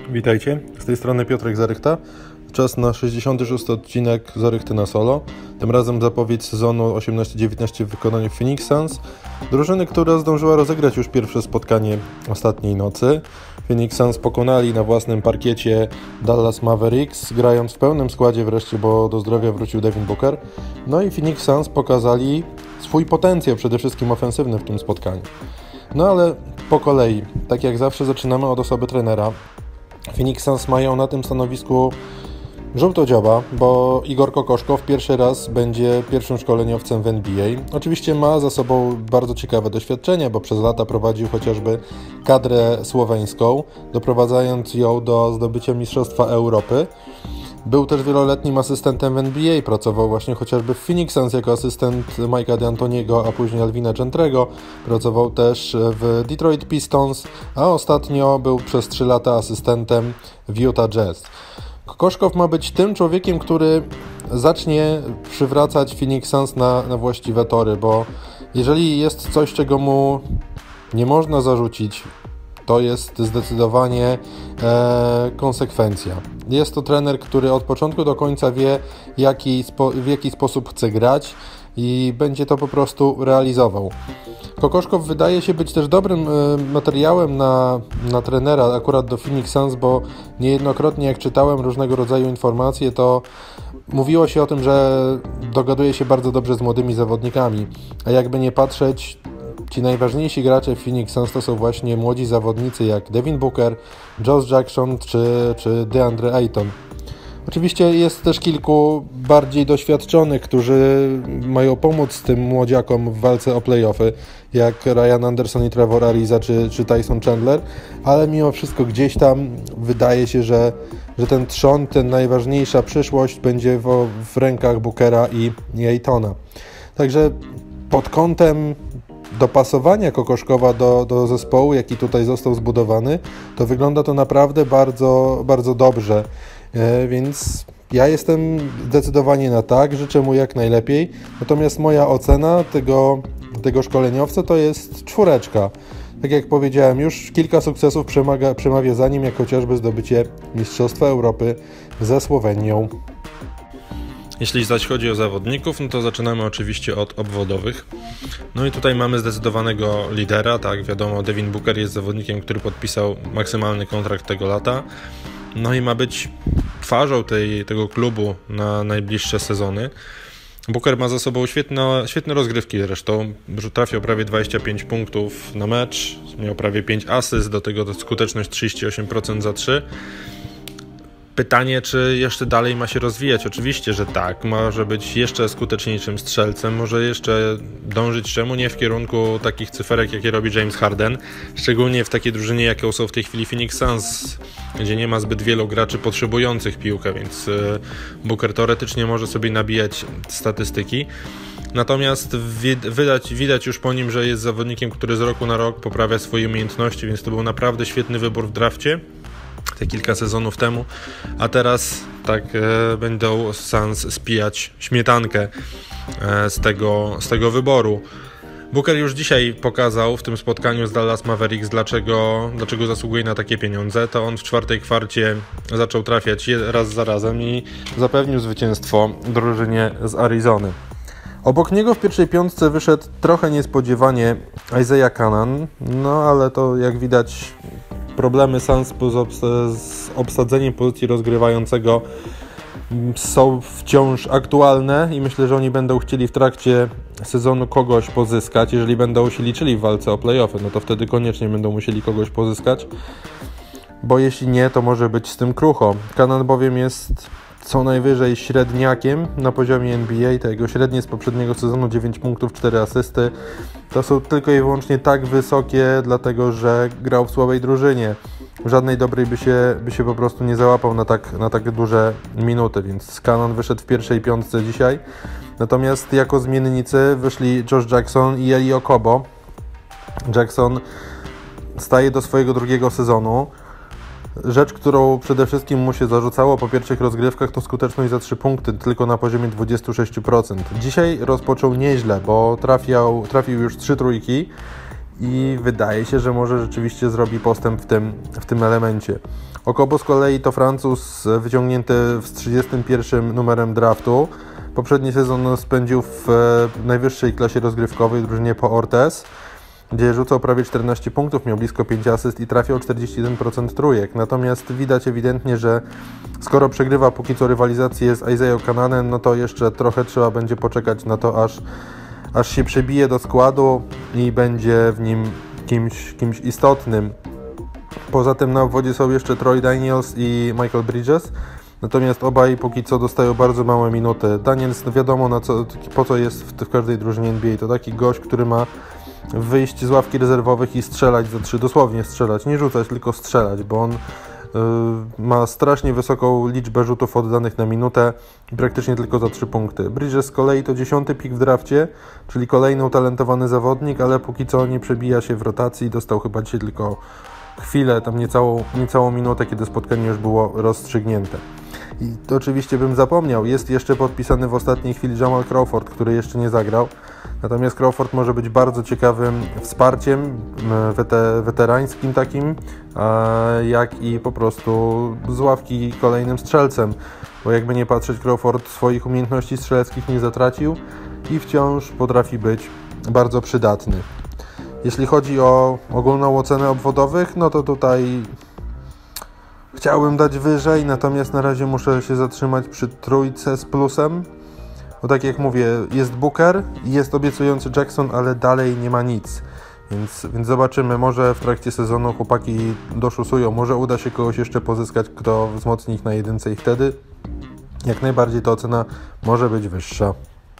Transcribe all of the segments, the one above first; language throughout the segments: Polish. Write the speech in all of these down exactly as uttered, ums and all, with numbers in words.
Witajcie, z tej strony Piotrek Zarychta. Czas na sześćdziesiąty szósty odcinek Zarychty na solo. Tym razem zapowiedź sezonu osiemnaście dziewiętnaście w wykonaniu Phoenix Suns. Drużyny, która zdążyła rozegrać już pierwsze spotkanie ostatniej nocy. Phoenix Suns pokonali na własnym parkiecie Dallas Mavericks, grając w pełnym składzie wreszcie, bo do zdrowia wrócił Devin Booker. No i Phoenix Suns pokazali swój potencjał, przede wszystkim ofensywny w tym spotkaniu. No ale po kolei, tak jak zawsze zaczynamy od osoby trenera. Phoenix Suns mają na tym stanowisku żółtodzioba, bo Igor Kokoszkow pierwszy raz będzie pierwszym szkoleniowcem w N B A. Oczywiście ma za sobą bardzo ciekawe doświadczenie, bo przez lata prowadził chociażby kadrę słoweńską, doprowadzając ją do zdobycia Mistrzostwa Europy. Był też wieloletnim asystentem w N B A, pracował właśnie chociażby w Phoenix Suns jako asystent Mike'a D'Antoniego, a później Alvina Gentrego. Pracował też w Detroit Pistons, a ostatnio był przez trzy lata asystentem w Utah Jazz. Kokoszkow ma być tym człowiekiem, który zacznie przywracać Phoenix Suns na, na właściwe tory, bo jeżeli jest coś, czego mu nie można zarzucić, to jest zdecydowanie e, konsekwencja. Jest to trener, który od początku do końca wie, jaki spo, w jaki sposób chce grać i będzie to po prostu realizował. Kokoszkow wydaje się być też dobrym e, materiałem na, na trenera akurat do Phoenix Suns, bo niejednokrotnie jak czytałem różnego rodzaju informacje, to mówiło się o tym, że dogaduje się bardzo dobrze z młodymi zawodnikami, a jakby nie patrzeć, ci najważniejsi gracze w Phoenix Suns to są właśnie młodzi zawodnicy jak Devin Booker, Josh Jackson czy, czy DeAndre Ayton. Oczywiście jest też kilku bardziej doświadczonych, którzy mają pomóc tym młodziakom w walce o play-offy, jak Ryan Anderson i Trevor Ariza czy, czy Tyson Chandler, ale mimo wszystko gdzieś tam wydaje się, że, że ten trzon, ten najważniejsza przyszłość będzie w, w rękach Bookera i, i Aytona. Także pod kątem dopasowania Kokoszkowa do, do zespołu, jaki tutaj został zbudowany, to wygląda to naprawdę bardzo, bardzo dobrze. E, więc ja jestem zdecydowanie na tak, życzę mu jak najlepiej. Natomiast moja ocena tego, tego szkoleniowca to jest czwóreczka. Tak jak powiedziałem, już kilka sukcesów przemaga, przemawia za nim, jak chociażby zdobycie Mistrzostwa Europy ze Słowenią. Jeśli zaś chodzi o zawodników, no to zaczynamy oczywiście od obwodowych. No i tutaj mamy zdecydowanego lidera, tak, wiadomo, Devin Booker jest zawodnikiem, który podpisał maksymalny kontrakt tego lata. No i ma być twarzą tej, tego klubu na najbliższe sezony. Booker ma za sobą świetne, świetne rozgrywki zresztą, trafiał prawie dwadzieścia pięć punktów na mecz, miał prawie pięć asyst, do tego skuteczność trzydzieści osiem procent za trzy. Pytanie, czy jeszcze dalej ma się rozwijać? Oczywiście, że tak. Może być jeszcze skuteczniejszym strzelcem, może jeszcze dążyć czemu nie w kierunku takich cyferek, jakie robi James Harden, szczególnie w takiej drużynie, jaką są w tej chwili Phoenix Suns, gdzie nie ma zbyt wielu graczy potrzebujących piłkę, więc Booker teoretycznie może sobie nabijać statystyki. Natomiast widać, widać już po nim, że jest zawodnikiem, który z roku na rok poprawia swoje umiejętności, więc to był naprawdę świetny wybór w drafcie te kilka sezonów temu, a teraz tak e, będą Suns spijać śmietankę e, z, tego, z tego wyboru. Booker już dzisiaj pokazał w tym spotkaniu z Dallas Mavericks, dlaczego, dlaczego zasługuje na takie pieniądze. To on w czwartej kwarcie zaczął trafiać raz za razem i zapewnił zwycięstwo drużynie z Arizony. Obok niego w pierwszej piątce wyszedł trochę niespodziewanie Isaiah Canaan, no ale to jak widać problemy Suns z obsadzeniem pozycji rozgrywającego są wciąż aktualne i myślę, że oni będą chcieli w trakcie sezonu kogoś pozyskać. Jeżeli będą się liczyli w walce o play-offy, no to wtedy koniecznie będą musieli kogoś pozyskać, bo jeśli nie, to może być z tym krucho. Canaan bowiem jest co najwyżej średniakiem na poziomie N B A, te jego średnie z poprzedniego sezonu dziewięć punktów, cztery asysty, to są tylko i wyłącznie tak wysokie, dlatego że grał w słabej drużynie. W żadnej dobrej by się, by się po prostu nie załapał na tak, na tak duże minuty, więc Canaan wyszedł w pierwszej piątce dzisiaj. Natomiast jako zmiennicy wyszli Josh Jackson i Eli Okobo. Jackson staje do swojego drugiego sezonu. Rzecz, którą przede wszystkim mu się zarzucało po pierwszych rozgrywkach, to skuteczność za trzy punkty, tylko na poziomie dwadzieścia sześć procent. Dzisiaj rozpoczął nieźle, bo trafiał, trafił już trzy trójki i wydaje się, że może rzeczywiście zrobi postęp w tym, w tym elemencie. Okobo z kolei to Francuz wyciągnięty z trzydziestym pierwszym numerem draftu. Poprzedni sezon spędził w najwyższej klasie rozgrywkowej drużynie po Ortez, gdzie rzucał prawie czternaście punktów, miał blisko pięć asyst i trafiał czterdzieści jeden procent trójek. Natomiast widać ewidentnie, że skoro przegrywa póki co rywalizację z Isaiah Cananem, no to jeszcze trochę trzeba będzie poczekać na to, aż, aż się przebije do składu i będzie w nim kimś, kimś istotnym. Poza tym na obwodzie są jeszcze Troy Daniels i Michael Bridges, natomiast obaj póki co dostają bardzo małe minuty. Daniels, no wiadomo na co, po co jest w, w każdej drużynie N B A, to taki gość, który ma wyjść z ławki rezerwowych i strzelać za trzy, dosłownie strzelać, nie rzucać, tylko strzelać, bo on y, ma strasznie wysoką liczbę rzutów oddanych na minutę i praktycznie tylko za trzy punkty. Bridges z kolei to dziesiąty pik w drafcie, czyli kolejny utalentowany zawodnik, ale póki co nie przebija się w rotacji, dostał chyba dzisiaj tylko chwilę, tam niecałą, niecałą minutę, kiedy spotkanie już było rozstrzygnięte. I to oczywiście bym zapomniał, jest jeszcze podpisany w ostatniej chwili Jamal Crawford, który jeszcze nie zagrał. Natomiast Crawford może być bardzo ciekawym wsparciem wete, weterańskim takim, jak i po prostu z ławki kolejnym strzelcem, bo jakby nie patrzeć, Crawford swoich umiejętności strzeleckich nie zatracił i wciąż potrafi być bardzo przydatny. Jeśli chodzi o ogólną ocenę obwodowych, no to tutaj chciałbym dać wyżej, natomiast na razie muszę się zatrzymać przy trójce z plusem. Bo tak jak mówię, jest Booker, jest obiecujący Jackson, ale dalej nie ma nic. Więc, więc zobaczymy, może w trakcie sezonu chłopaki doszusują, może uda się kogoś jeszcze pozyskać, kto wzmocni ich na jedynce i wtedy jak najbardziej ta ocena może być wyższa.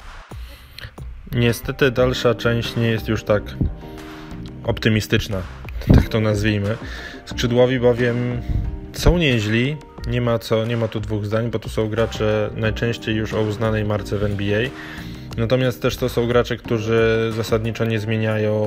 Niestety dalsza część nie jest już tak optymistyczna, tak to nazwijmy. Skrzydłowi bowiem są nieźli, nie ma co, nie ma tu dwóch zdań, bo tu są gracze najczęściej już o uznanej marce w N B A. Natomiast też to są gracze, którzy zasadniczo nie zmieniają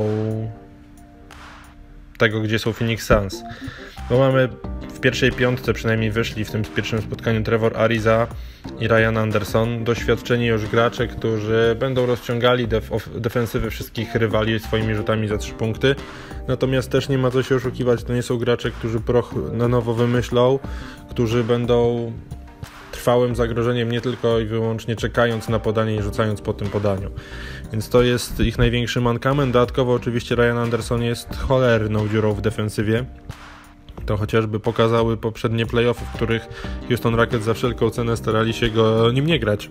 tego, gdzie są Phoenix Suns. Bo mamy w pierwszej piątce, przynajmniej wyszli w tym pierwszym spotkaniu, Trevor Ariza i Ryan Anderson, doświadczeni już gracze, którzy będą rozciągali def- defensywy wszystkich rywali swoimi rzutami za trzy punkty. Natomiast też nie ma co się oszukiwać, to nie są gracze, którzy proch na nowo wymyślą, którzy będą trwałym zagrożeniem nie tylko i wyłącznie czekając na podanie i rzucając po tym podaniu. Więc to jest ich największy mankament. Dodatkowo oczywiście Ryan Anderson jest cholerną dziurą w defensywie. To chociażby pokazały poprzednie playoffy, w których Houston Rockets za wszelką cenę starali się go nim nie grać.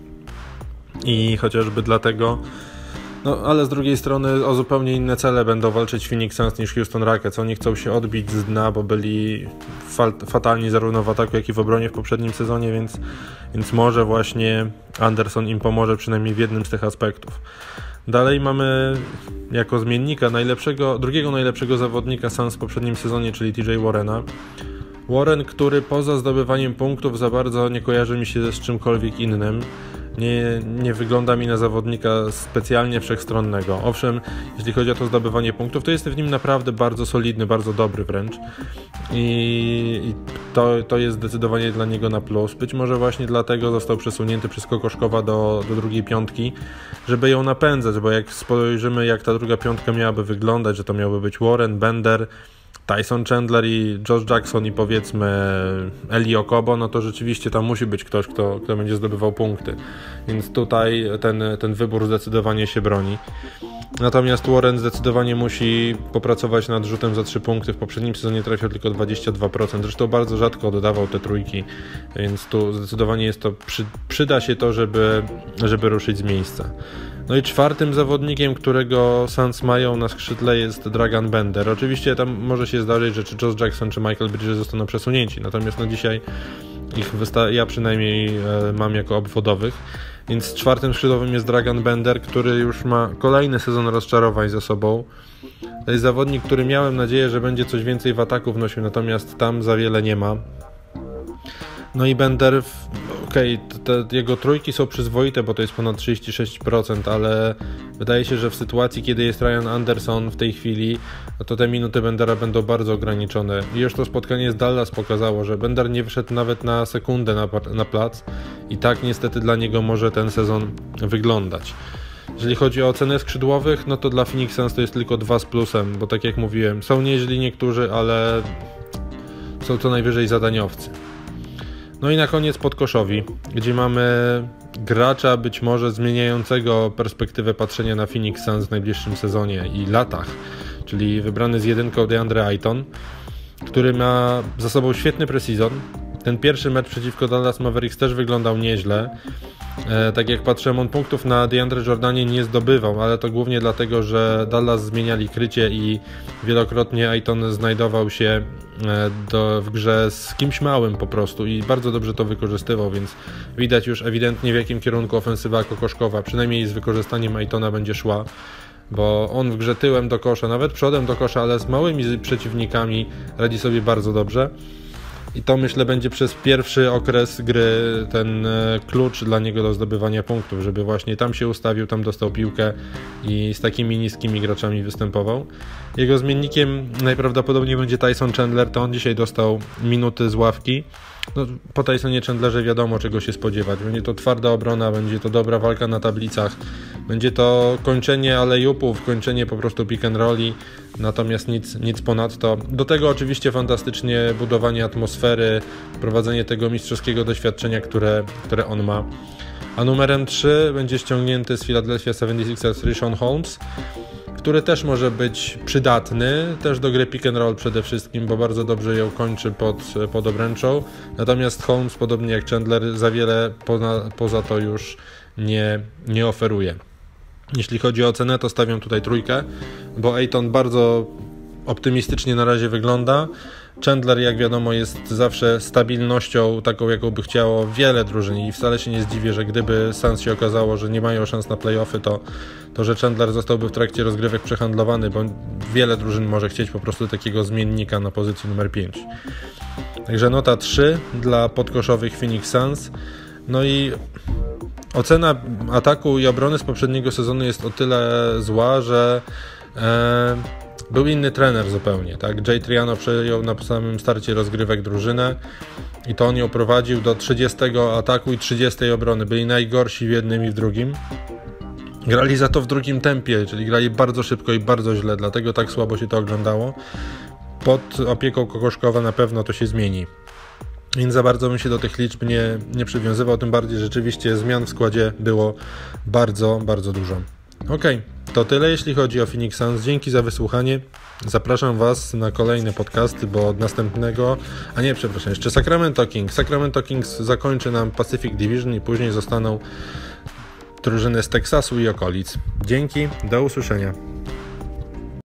I chociażby dlatego, no ale z drugiej strony o zupełnie inne cele będą walczyć Phoenix Suns niż Houston Rockets. Oni chcą się odbić z dna, bo byli fal- fatalni zarówno w ataku, jak i w obronie w poprzednim sezonie, więc, więc może właśnie Anderson im pomoże przynajmniej w jednym z tych aspektów. Dalej mamy jako zmiennika najlepszego, drugiego najlepszego zawodnika Suns w poprzednim sezonie, czyli T J Warrena. Warren, który poza zdobywaniem punktów za bardzo nie kojarzy mi się z czymkolwiek innym. Nie, nie wygląda mi na zawodnika specjalnie wszechstronnego. Owszem, jeśli chodzi o to zdobywanie punktów, to jest w nim naprawdę bardzo solidny, bardzo dobry wręcz. I, i to, to jest zdecydowanie dla niego na plus. Być może właśnie dlatego został przesunięty przez Kokoszkowa do, do drugiej piątki, żeby ją napędzać, bo jak spojrzymy, jak ta druga piątka miałaby wyglądać, że to miałby być Warren, Bender, Tyson Chandler i Josh Jackson i powiedzmy Eli Okobo, no to rzeczywiście tam musi być ktoś, kto, kto będzie zdobywał punkty. Więc tutaj ten, ten wybór zdecydowanie się broni. Natomiast Warren zdecydowanie musi popracować nad rzutem za trzy punkty. W poprzednim sezonie trafiał tylko dwadzieścia dwa procent. Zresztą bardzo rzadko dodawał te trójki, więc tu zdecydowanie jest to, przy, przyda się to, żeby, żeby ruszyć z miejsca. No i czwartym zawodnikiem, którego Suns mają na skrzydle, jest Dragan Bender. Oczywiście tam może się zdarzyć, że czy Josh Jackson, czy Michael Bridges zostaną przesunięci, natomiast no dzisiaj ich wysta- ja przynajmniej e, mam jako obwodowych. Więc czwartym skrzydłowym jest Dragan Bender, który już ma kolejny sezon rozczarowań za sobą. To jest zawodnik, który miałem nadzieję, że będzie coś więcej w ataku wnosił, natomiast tam za wiele nie ma. No i Bender, okej, okay, te jego trójki są przyzwoite, bo to jest ponad trzydzieści sześć procent, ale wydaje się, że w sytuacji, kiedy jest Ryan Anderson w tej chwili, no to te minuty Bendera będą bardzo ograniczone. I już to spotkanie z Dallas pokazało, że Bender nie wyszedł nawet na sekundę na, na plac i tak niestety dla niego może ten sezon wyglądać. Jeżeli chodzi o ocenę skrzydłowych, no to dla Phoenix Suns to jest tylko dwa z plusem, bo tak jak mówiłem, są nieźli niektórzy, ale są co najwyżej zadaniowcy. No i na koniec podkoszowi, gdzie mamy gracza być może zmieniającego perspektywę patrzenia na Phoenix Suns w najbliższym sezonie i latach, czyli wybrany z jedynką DeAndre Ayton, który ma za sobą świetny preseason. Ten pierwszy mecz przeciwko Dallas Mavericks też wyglądał nieźle. E, tak jak patrzyłem, on punktów na DeAndre Jordanie nie zdobywał, ale to głównie dlatego, że Dallas zmieniali krycie i wielokrotnie Ayton znajdował się e, do, w grze z kimś małym po prostu i bardzo dobrze to wykorzystywał, więc widać już ewidentnie, w jakim kierunku ofensywa kokoszkowa, przynajmniej z wykorzystaniem Aytona, będzie szła, bo on w grze tyłem do kosza, nawet przodem do kosza, ale z małymi przeciwnikami radzi sobie bardzo dobrze. I to, myślę, będzie przez pierwszy okres gry ten klucz dla niego do zdobywania punktów, żeby właśnie tam się ustawił, tam dostał piłkę i z takimi niskimi graczami występował. Jego zmiennikiem najprawdopodobniej będzie Tyson Chandler, to on dzisiaj dostał minuty z ławki. No, po Tysonie Chandlerze wiadomo, czego się spodziewać. Będzie to twarda obrona, będzie to dobra walka na tablicach, będzie to kończenie alley-oopów, kończenie po prostu pick and rolli, natomiast nic, nic ponadto. Do tego oczywiście fantastycznie budowanie atmosfery, prowadzenie tego mistrzowskiego doświadczenia, które, które on ma. A numerem trzy będzie ściągnięty z Philadelphia seventy-sixers Richaun Holmes, który też może być przydatny, też do gry pick and roll przede wszystkim, bo bardzo dobrze ją kończy pod, pod obręczą. Natomiast Holmes, podobnie jak Chandler, za wiele poza, poza to już nie, nie oferuje. Jeśli chodzi o cenę, to stawiam tutaj trójkę, bo Ayton bardzo optymistycznie na razie wygląda. Chandler, jak wiadomo, jest zawsze stabilnością taką, jaką by chciało wiele drużyn i wcale się nie zdziwię, że gdyby Suns się okazało, że nie mają szans na play-offy, to, to że Chandler zostałby w trakcie rozgrywek przehandlowany, bo wiele drużyn może chcieć po prostu takiego zmiennika na pozycji numer pięć. Także nota trzy dla podkoszowych Phoenix Suns. No i ocena ataku i obrony z poprzedniego sezonu jest o tyle zła, że e, był inny trener zupełnie, tak? Jay Triano przejął na samym starcie rozgrywek drużynę i to on ją prowadził do trzydziestego ataku i trzydziestej obrony. Byli najgorsi w jednym i w drugim. Grali za to w drugim tempie, czyli grali bardzo szybko i bardzo źle, dlatego tak słabo się to oglądało. Pod opieką Kokoszkowa na pewno to się zmieni. Więc za bardzo bym się do tych liczb nie, nie przywiązywał, tym bardziej rzeczywiście zmian w składzie było bardzo, bardzo dużo. Ok, to tyle jeśli chodzi o Phoenix Suns. Dzięki za wysłuchanie. Zapraszam Was na kolejne podcasty, bo od następnego, a nie, przepraszam, jeszcze Sacramento Kings. Sacramento Kings zakończy nam Pacific Division i później zostaną drużyny z Teksasu i okolic. Dzięki, do usłyszenia.